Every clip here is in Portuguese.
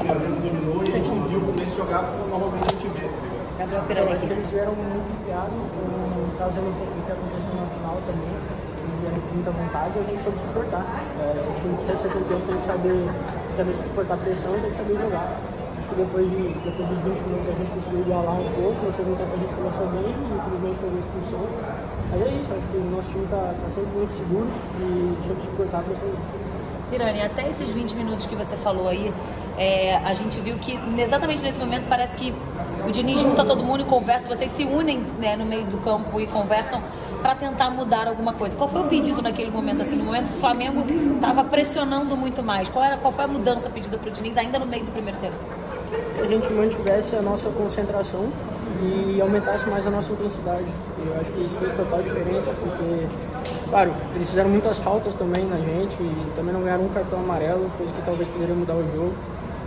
Flamengo dominou e a gente viu o Fluminense jogar como normalmente a gente vê. Gabriel Pereira, acho que eles vieram muito enfiados, trazendo um pouco do que aconteceu na final também. Eles vieram com muita vontade e a gente soube suportar. O time que recebeu o tempo tem que saber suportar a pressão e tem que saber jogar. Acho que depois dos 20 minutos a gente conseguiu igualar um pouco. No segundo tempo a gente começou bem e infelizmente teve a expulsão. Mas é isso, acho que o nosso time está sempre muito seguro e soube suportar a pressão disso. Pirani, até esses 20 minutos que você falou aí, a gente viu que exatamente nesse momento parece que o Diniz junta todo mundo e conversa, vocês se unem, né, no meio do campo e conversam para tentar mudar alguma coisa. Qual foi o pedido naquele momento, assim, no momento que o Flamengo estava pressionando muito mais? Qual foi a mudança pedida para o Diniz ainda no meio do primeiro tempo? Que a gente mantivesse a nossa concentração e aumentasse mais a nossa intensidade. Eu acho que isso fez total diferença, porque, claro, eles fizeram muitas faltas também na gente e também não ganharam um cartão amarelo, coisa que talvez poderia mudar o jogo.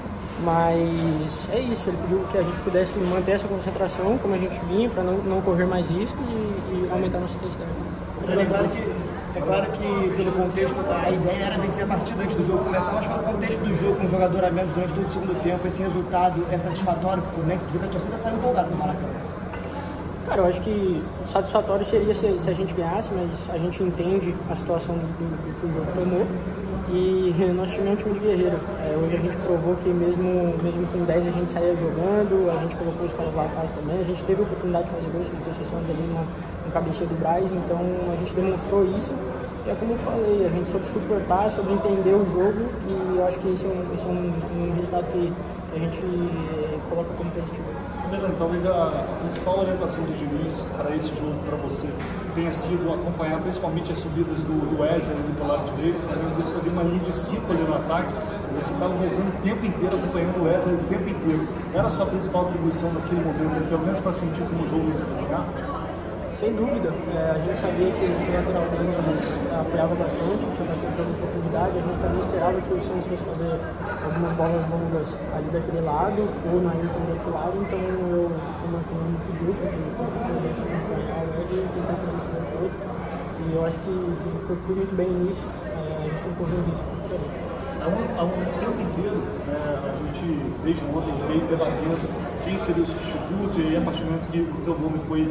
Mas é isso, ele pediu que a gente pudesse manter essa concentração como a gente vinha, para não correr mais riscos e aumentar a nossa intensidade. É claro que, pelo contexto, a ideia era vencer a partida antes do jogo começar, mas pelo contexto do jogo, com um jogador a menos durante todo o segundo tempo, esse resultado é satisfatório para o Fluminense, porque a torcida saiu empolgada do Maracanã. Cara, eu acho que satisfatório seria se a gente ganhasse, mas a gente entende a situação do que o jogo tomou. E nosso time é um time de guerreiro. Hoje a gente provou que mesmo com 10 a gente saía jogando, a gente colocou os caras lá atrás também, a gente teve a oportunidade de fazer gols, como possessão ali no cabeceio do Braz, então a gente demonstrou isso. E é como eu falei, a gente soube suportar, soube entender o jogo e eu acho que esse é um resultado que a gente coloca como positivo. Talvez a principal orientação do Diniz para esse jogo, para você, tenha sido acompanhar principalmente as subidas do Wesley do lado direito, fazer uma linha de 5 ali no ataque. Você estava voltando o tempo inteiro, acompanhando o Wesley o tempo inteiro. Era a sua principal atribuição naquele momento, pelo menos para sentir como o jogo ia se jogar? Sem dúvida. A gente sabia que o lateral dele apoiava bastante, tinha bastante jogo de profundidade. A gente também esperava que o Santos fosse fazer algumas bolas longas ali daquele lado, ou na Inter do outro lado. Então como eu me pediu para que eu pudesse acompanhar o Wesley e tentar fazer isso todo. E eu acho que fui muito bem nisso. A gente não correu risco. Há um tempo inteiro, a gente, desde ontem, veio debatendo quem seria o substituto, e aí, a partir do momento que o teu nome foi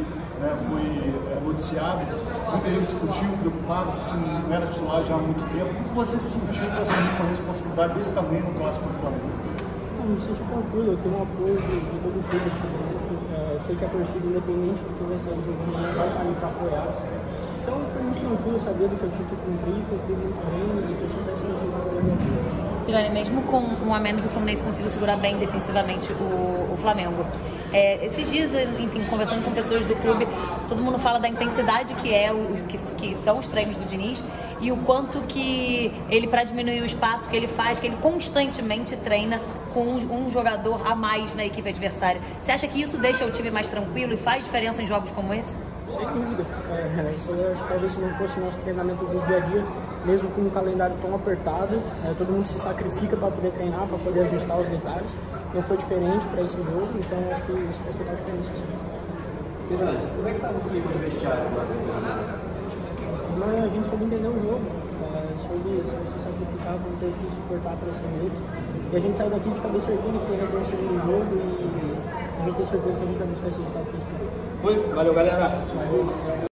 noticiado, muita gente discutiu, preocupado, porque você não era titular já há muito tempo. Como você se sentiu para assumir uma responsabilidade desse tamanho no Clássico do Flamengo? Eu me senti tranquilo, eu tenho um apoio de todo o público. Sei que a torcida, independente do que vai ser o jogo, vai estar ali para apoiar. Então foi muito tranquilo, saber do que eu tinha que cumprir muito bem e estou sempre à disposição para poder me ajudar. Pirani, mesmo com um a menos, o Fluminense conseguiu segurar bem defensivamente o Flamengo. Esses dias, enfim, conversando com pessoas do clube, todo mundo fala da intensidade que são os treinos do Diniz e o quanto que ele, para diminuir o espaço que ele faz, que ele constantemente treina com um jogador a mais na equipe adversária. Você acha que isso deixa o time mais tranquilo e faz diferença em jogos como esse? Sem dúvida. Eu acho que talvez se não fosse nosso treinamento do dia a dia, mesmo com um calendário tão apertado, todo mundo se sacrifica para poder treinar, para poder ajustar os detalhes. Não foi diferente para esse jogo, então acho que isso faz total diferença. Beleza, como é que estava o clima de vestiário agora? Mas a gente soube entender o jogo, soube se sacrificar, como ter que suportar a pressão deles. E a gente saiu daqui de cabeça erguida, que vai ter o segundo jogo e a gente tem certeza que a gente vai buscar esse resultado positivo. Valeu, galera.